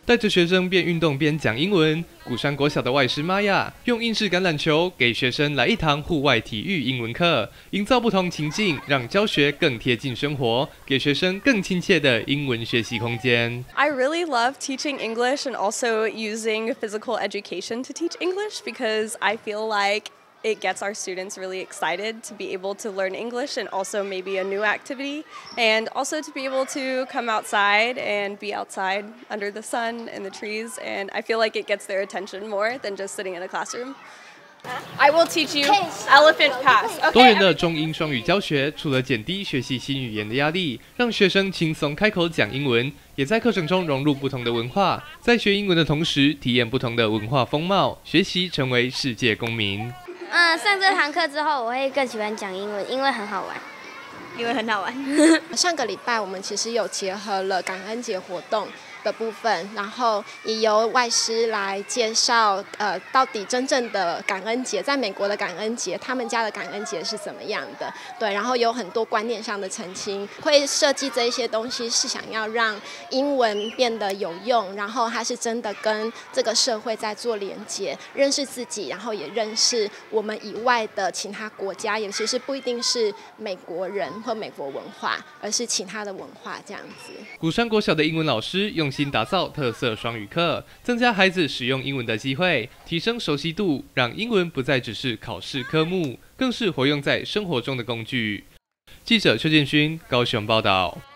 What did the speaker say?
带着学生边运动边讲英文，鼓山国小的外师玛雅用英式橄榄球给学生来一堂户外体育英文课，营造不同情境，让教学更贴近生活，给学生更亲切的英文学习空间。 I really love teaching English and also using physical education to teach English because I feel like it gets our students really excited to be able to learn English and also maybe a new activity and also to be able to come outside and be outside under the sun and the trees, and I feel like it gets their attention more than just sitting in a classroom. I will teach you elephant pass. 多元的中英双语教学，除了减低学习新语言的压力，让学生轻松开口讲英文，也在课程中融入不同的文化，在学英文的同时，体验不同的文化风貌，学习成为世界公民。 上这堂课之后，我会更喜欢讲英文，因为很好玩。 因为很好玩。 上个礼拜我们其实有结合了感恩节活动的部分，然后也由外师来介绍到底真正的感恩节，在美国的感恩节，他们家的感恩节是怎么样的？对，然后有很多观念上的澄清，会设计这一些东西是想要让英文变得有用，然后它是真的跟这个社会在做连接，认识自己，然后也认识我们以外的其他国家，尤其是不一定是美国人或美国文化，而是其他的文化这样子。 鼓山国小的英文老师用心打造特色双语课，增加孩子使用英文的机会，提升熟悉度，让英文不再只是考试科目，更是活用在生活中的工具。记者邱建勋高雄报道。